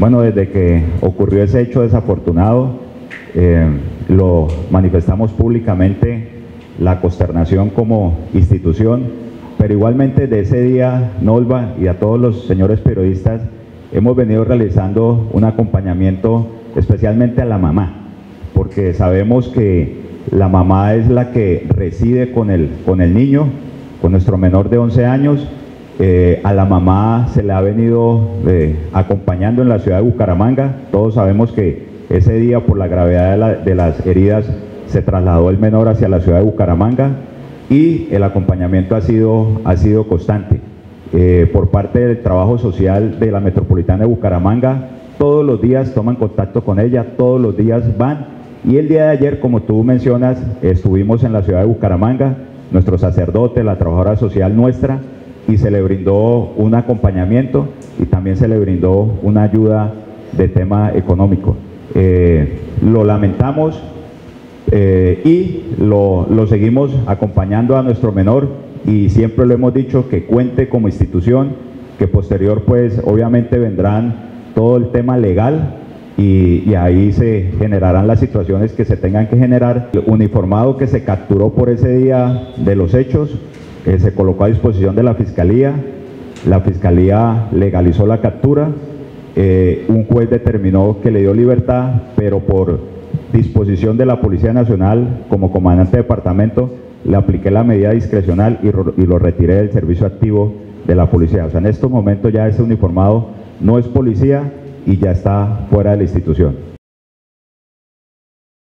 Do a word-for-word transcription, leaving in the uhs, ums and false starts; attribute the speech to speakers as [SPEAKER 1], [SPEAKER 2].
[SPEAKER 1] Bueno, desde que ocurrió ese hecho desafortunado, eh, lo manifestamos públicamente la consternación como institución, pero igualmente de ese día, Nolva, y a todos los señores periodistas, hemos venido realizando un acompañamiento especialmente a la mamá, porque sabemos que la mamá es la que reside con el, con el niño, con nuestro menor de once años. Eh, a la mamá se le ha venido eh, acompañando en la ciudad de Bucaramanga. Todos sabemos que ese día, por la gravedad de, la, de las heridas, se trasladó el menor hacia la ciudad de Bucaramanga y el acompañamiento ha sido, ha sido constante. Eh, por parte del trabajo social de la Metropolitana de Bucaramanga, todos los días toman contacto con ella, todos los días van, y el día de ayer, como tú mencionas, estuvimos en la ciudad de Bucaramanga, nuestro sacerdote, la trabajadora social nuestra, y se le brindó un acompañamiento y también se le brindó una ayuda de tema económico. Eh, lo lamentamos eh, y lo, lo seguimos acompañando a nuestro menor, y siempre lo hemos dicho que cuente como institución, que posterior pues obviamente vendrán todo el tema legal y, y ahí se generarán las situaciones que se tengan que generar. El uniformado que se capturó por ese día de los hechos eh, se colocó a disposición de la Fiscalía, la Fiscalía legalizó la captura, eh, un juez determinó que le dio libertad, pero por disposición de la Policía Nacional, como comandante de departamento, le apliqué la medida discrecional y, y lo retiré del servicio activo de la policía. O sea, en estos momentos ya ese uniformado no es policía y ya está fuera de la institución.